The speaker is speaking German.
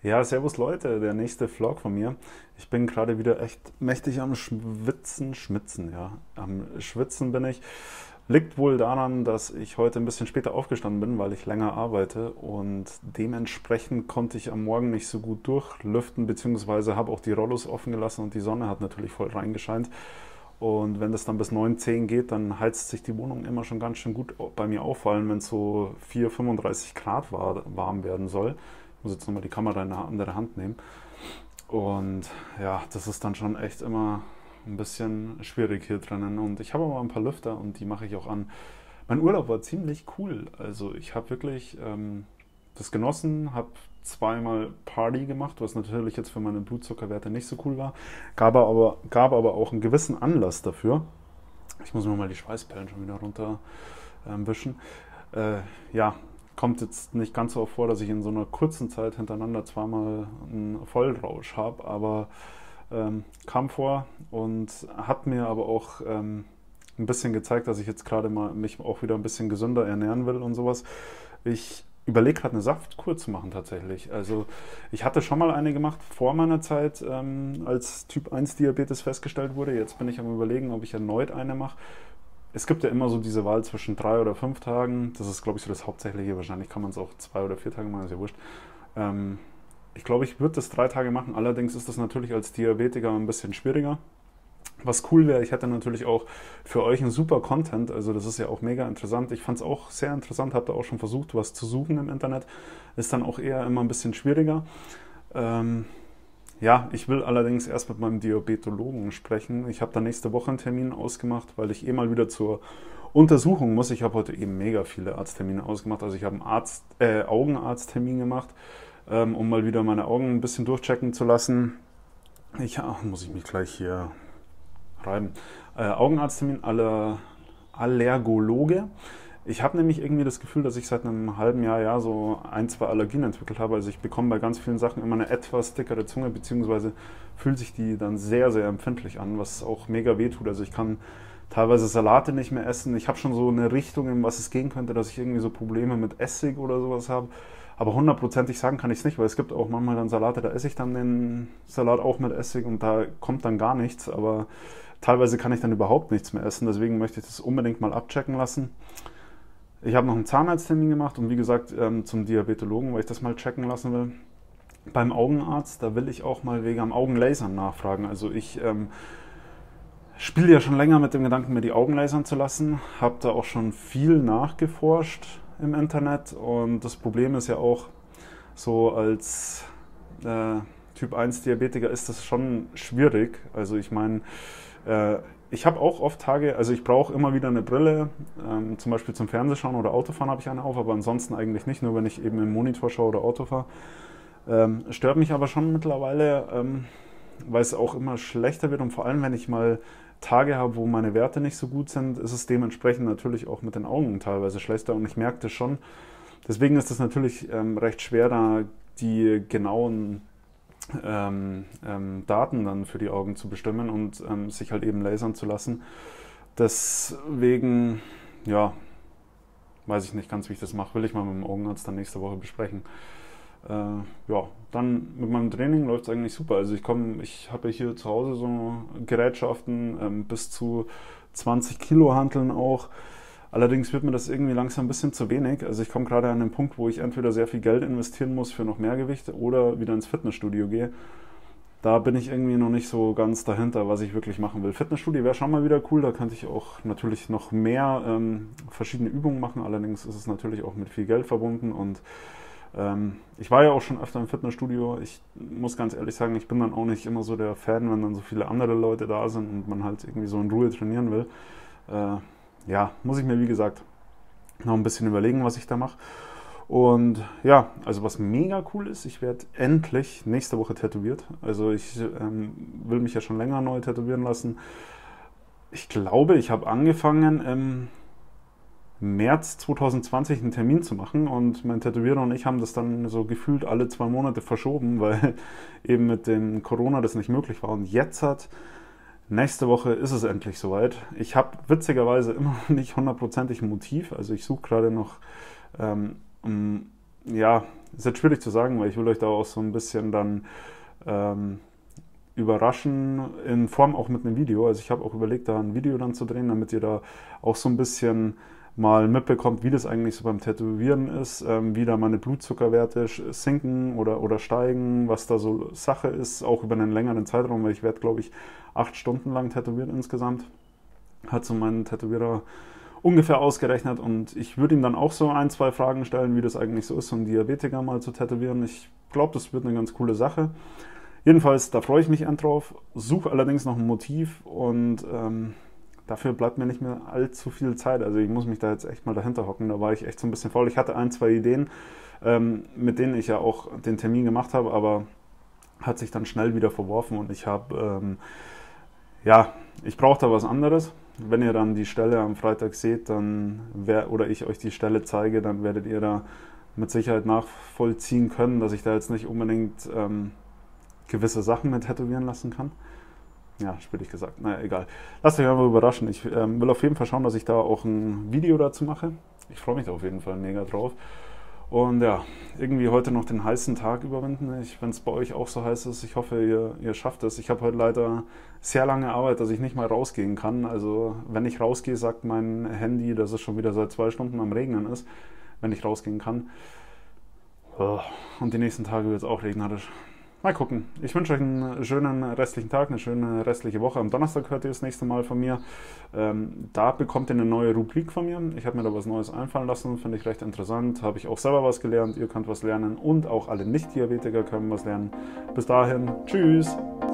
Ja, servus Leute, der nächste Vlog von mir. Ich bin gerade wieder echt mächtig am Schwitzen, ja. Am Schwitzen bin ich. Liegt wohl daran, dass ich heute ein bisschen später aufgestanden bin, weil ich länger arbeite und dementsprechend konnte ich am Morgen nicht so gut durchlüften, beziehungsweise habe auch die Rollos offen gelassen und die Sonne hat natürlich voll reingescheint. Und wenn das dann bis 9, 10 geht, dann heizt sich die Wohnung immer schon ganz schön gut bei mir auf, vor allem wenn es so 4, 35 Grad warm werden soll. Ich muss jetzt nochmal die Kamera in eine andere Hand nehmen. Und ja, das ist dann schon echt immer ein bisschen schwierig hier drinnen. Und ich habe aber ein paar Lüfter und die mache ich auch an. Mein Urlaub war ziemlich cool. Also ich habe wirklich das genossen, habe zweimal Party gemacht, was natürlich jetzt für meine Blutzuckerwerte nicht so cool war. Gab aber auch einen gewissen Anlass dafür. Ich muss mir mal die Schweißperlen schon wieder runter wischen. Ja, kommt jetzt nicht ganz so oft vor, dass ich in so einer kurzen Zeit hintereinander zweimal einen Vollrausch habe, aber kam vor und hat mir aber auch ein bisschen gezeigt, dass ich jetzt gerade mal mich auch wieder ein bisschen gesünder ernähren will und sowas. Ich überlege gerade eine Saftkur zu machen tatsächlich. Also ich hatte schon mal eine gemacht vor meiner Zeit, als Typ 1 Diabetes festgestellt wurde. Jetzt bin ich am Überlegen, ob ich erneut eine mache. Es gibt ja immer so diese Wahl zwischen 3 oder 5 Tagen. Das ist, glaube ich, so das Hauptsächliche. Wahrscheinlich kann man es auch 2 oder 4 Tage machen, ist ja wurscht. Ähm, Ich glaube, ich würde das 3 Tage machen. Allerdings ist das natürlich als Diabetiker ein bisschen schwieriger. Was cool wäre, ich hätte natürlich auch für euch einen super Content. Also das ist ja auch mega interessant. Ich fand es auch sehr interessant, habe da auch schon versucht, was zu suchen im Internet. Ist dann auch eher immer ein bisschen schwieriger. Ähm, ja, ich will allerdings erst mit meinem Diabetologen sprechen. Ich habe da nächste Woche einen Termin ausgemacht, weil ich eh mal wieder zur Untersuchung muss. Ich habe heute eben mega viele Arzttermine ausgemacht. Also ich habe einen Augenarzttermin gemacht, um mal wieder meine Augen ein bisschen durchchecken zu lassen. Muss ich mich gleich hier reiben. Augenarzttermin, Allergologe. Ich habe nämlich irgendwie das Gefühl, dass ich seit einem halben Jahr ja so ein, zwei Allergien entwickelt habe. Also ich bekomme bei ganz vielen Sachen immer eine etwas dickere Zunge, beziehungsweise fühlt sich die dann sehr, sehr empfindlich an, was auch mega weh tut. Also ich kann teilweise Salate nicht mehr essen. Ich habe schon so eine Richtung, in was es gehen könnte, dass ich irgendwie so Probleme mit Essig oder sowas habe. Aber hundertprozentig sagen kann ich es nicht, weil es gibt auch manchmal dann Salate, da esse ich dann den Salat auch mit Essig und da kommt dann gar nichts. Aber teilweise kann ich dann überhaupt nichts mehr essen. Deswegen möchte ich das unbedingt mal abchecken lassen. Ich habe noch einen Zahnarzttermin gemacht und wie gesagt zum Diabetologen, weil ich das mal checken lassen will. Beim Augenarzt, da will ich auch mal wegen am Augenlasern nachfragen. Also ich spiele ja schon länger mit dem Gedanken, mir die Augen lasern zu lassen. Habe da auch schon viel nachgeforscht im Internet und das Problem ist ja auch, so als Typ 1 Diabetiker ist das schon schwierig. Also ich meine, ich habe auch oft Tage, also ich brauche immer wieder eine Brille, zum Beispiel zum Fernsehschauen oder Autofahren habe ich eine auf, aber ansonsten eigentlich nicht, nur wenn ich eben im Monitor schaue oder Auto fahre. Stört mich aber schon mittlerweile, weil es auch immer schlechter wird und vor allem, wenn ich mal Tage habe, wo meine Werte nicht so gut sind, ist es dementsprechend natürlich auch mit den Augen teilweise schlechter und ich merke das schon. Deswegen ist es natürlich recht schwer, da die genauen Daten dann für die Augen zu bestimmen und sich halt eben lasern zu lassen. Deswegen, ja, weiß ich nicht ganz, wie ich das mache. Will ich mal mit dem Augenarzt dann nächste Woche besprechen. Ja, dann mit meinem Training läuft es eigentlich super. Also ich habe ja hier zu Hause so Gerätschaften, bis zu 20 Kilo Hanteln auch. Allerdings wird mir das irgendwie langsam ein bisschen zu wenig. Also ich komme gerade an den Punkt, wo ich entweder sehr viel Geld investieren muss für noch mehr Gewicht oder wieder ins Fitnessstudio gehe. Da bin ich irgendwie noch nicht so ganz dahinter, was ich wirklich machen will. Fitnessstudio wäre schon mal wieder cool, da könnte ich auch natürlich noch mehr verschiedene Übungen machen. Allerdings ist es natürlich auch mit viel Geld verbunden und ich war ja auch schon öfter im Fitnessstudio. Ich muss ganz ehrlich sagen, ich bin dann auch nicht immer so der Fan, wenn dann so viele andere Leute da sind und man halt irgendwie so in Ruhe trainieren will. Ja, muss ich mir wie gesagt noch ein bisschen überlegen, was ich da mache. Und ja, also was mega cool ist, ich werde endlich nächste Woche tätowiert. Also ich will mich ja schon länger neu tätowieren lassen. Ich glaube, ich habe angefangen im März 2020 einen Termin zu machen und mein Tätowierer und ich haben das dann so gefühlt alle 2 Monate verschoben, weil eben mit dem Corona das nicht möglich war. Und jetzt nächste Woche ist es endlich soweit. Ich habe witzigerweise immer noch nicht hundertprozentig ein Motiv. Also ich suche gerade noch ein ja, ist jetzt schwierig zu sagen, weil ich will euch da auch so ein bisschen dann überraschen, in Form auch mit einem Video. Also ich habe auch überlegt, da ein Video dann zu drehen, damit ihr da auch so ein bisschen mal mitbekommt, wie das eigentlich so beim Tätowieren ist, wie da meine Blutzuckerwerte sinken oder steigen, was da so Sache ist, auch über einen längeren Zeitraum, weil ich werde, glaube ich, 8 Stunden lang tätowieren insgesamt. Hat so mein Tätowierer ungefähr ausgerechnet und ich würde ihm dann auch so ein, zwei Fragen stellen, wie das eigentlich so ist, so einen Diabetiker mal zu tätowieren. Ich glaube, das wird eine ganz coole Sache. Jedenfalls, da freue ich mich drauf, suche allerdings noch ein Motiv und dafür bleibt mir nicht mehr allzu viel Zeit. Also ich muss mich da jetzt echt mal dahinter hocken, da war ich echt so ein bisschen faul. Ich hatte ein, zwei Ideen, mit denen ich ja auch den Termin gemacht habe, aber hat sich dann schnell wieder verworfen und ich habe, ja, ich brauche da was anderes. Wenn ihr dann die Stelle am Freitag seht, dann oder ich euch die Stelle zeige, dann werdet ihr da mit Sicherheit nachvollziehen können, dass ich da jetzt nicht unbedingt gewisse Sachen mit tätowieren lassen kann. Ja, spittig gesagt. Naja, egal. Lasst euch einfach überraschen. Ich will auf jeden Fall schauen, dass ich da auch ein Video dazu mache. Ich freue mich da auf jeden Fall mega drauf. Und ja, irgendwie heute noch den heißen Tag überwinden. Wenn es bei euch auch so heiß ist, ich hoffe, ihr schafft es. Ich habe heute leider sehr lange Arbeit, dass ich nicht mal rausgehen kann. Also wenn ich rausgehe, sagt mein Handy, dass es schon wieder seit 2 Stunden am Regnen ist, wenn ich rausgehen kann. Und die nächsten Tage wird es auch regnerisch. Mal gucken. Ich wünsche euch einen schönen restlichen Tag, eine schöne restliche Woche. Am Donnerstag hört ihr das nächste Mal von mir. Da bekommt ihr eine neue Rubrik von mir. Ich habe mir da was Neues einfallen lassen, finde ich recht interessant. Habe ich auch selber was gelernt. Ihr könnt was lernen und auch alle Nicht-Diabetiker können was lernen. Bis dahin, tschüss!